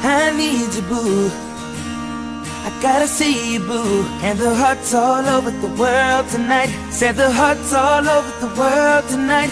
I need you, boo. I gotta see you, boo. And the hearts all over the world tonight. Said the hearts all over the world tonight.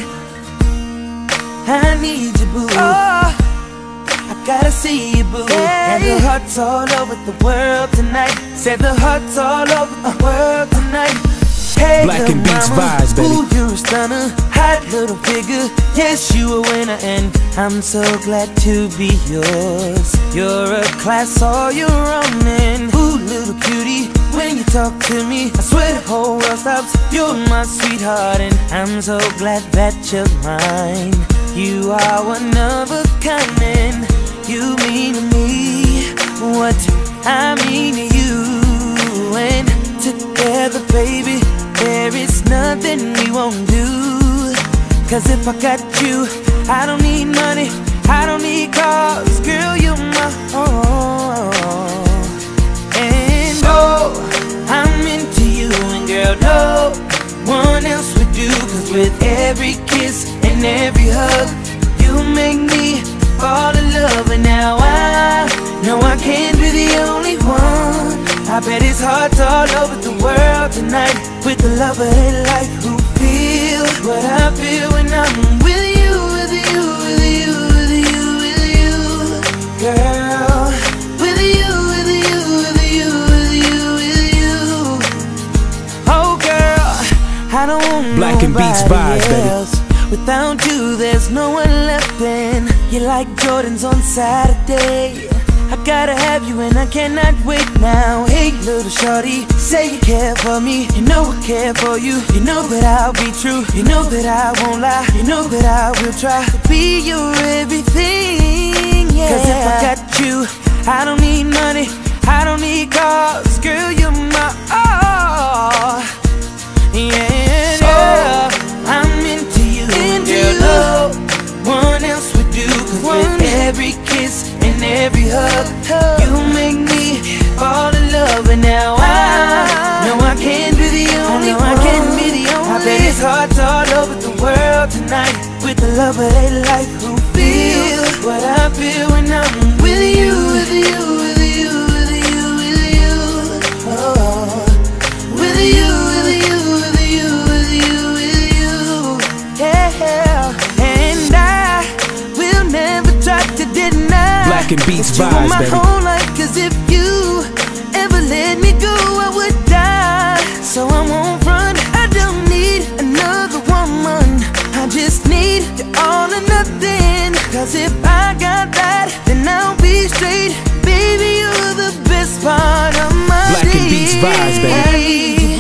I need you, boo. Oh, I gotta see you, boo. Hey. And the hearts all over the world tonight. Said the hearts all over the world tonight. Hey, Black and Beats vibes, baby. Ooh, you're a stunner, hot little figure. Yes, you a winner, and I'm so glad to be yours. You're a class all your own, and ooh, little cutie, when you talk to me, I swear the whole world stops. You're my sweetheart, and I'm so glad that you're mine. You are one of a kind, and you mean to me what I mean to you. And together, baby, there is nothing we won't do. Cause if I got you, I don't need money, I don't need cars. Girl, you're my all. And oh, I'm into you, and girl, no one else would do. Cause with every kiss and every hug, you make me fall in love. And now I know I can't be the only one. I bet it's hearts all over the world tonight, with the lover they like, who feel what I feel when I'm with you, with you, with you, with you, with you, girl. With you, with you, with you, with you, with you. Oh girl, I don't want Black and Beats vibes, else. Baby. Without you, there's no one left, and you're like Jordans on Saturday. I gotta have you and I cannot wait now. Hey little shorty, say you care for me. You know I care for you. You know that I'll be true. You know that I won't lie. You know that I will try to be your everything, yeah. Cause if I got you, I don't need money, I don't need cars. Girl, you're my all. Yeah, yeah. I'm into you, and girl, no one else would do. Cause with every kiss and every hug, you make me fall in love. And now I know I can't be the only one. I bet it's hearts all over the world tonight, with the lover they like, who feel what I feel when I'm with you, with you, with you, with you, with you. Oh, with you, with you, with you, with you, with you. Yeah, and I will never try to deny Black and Beats that you vibes, my baby. whole life. Cause if you ever let me go, I would die. So I won't run, I don't need another woman. I just need you all or nothing. Cause if I got that, then I'll be straight. Baby, you're the best part of my Black and Beats vibes, baby.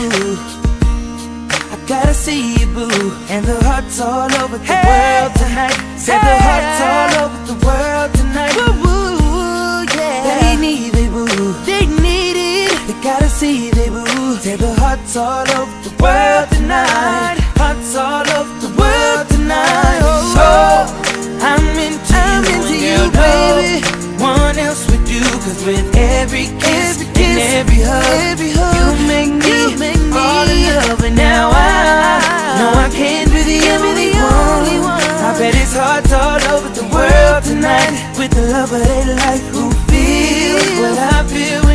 I gotta see you, boo. And the hearts all over the world tonight. Said the hearts all over the world tonight. Woo, yeah. They need it, boo. They need it. They gotta see it, boo. Said the hearts all over the world tonight. Hearts all over the world tonight. Oh, I'm into you, baby. One else would do. Cause with every kiss and every hug, you make me fall in love. And now I know I can't be the only one. I bet it's hearts all over the world tonight, with the lover they like, who feel what I feel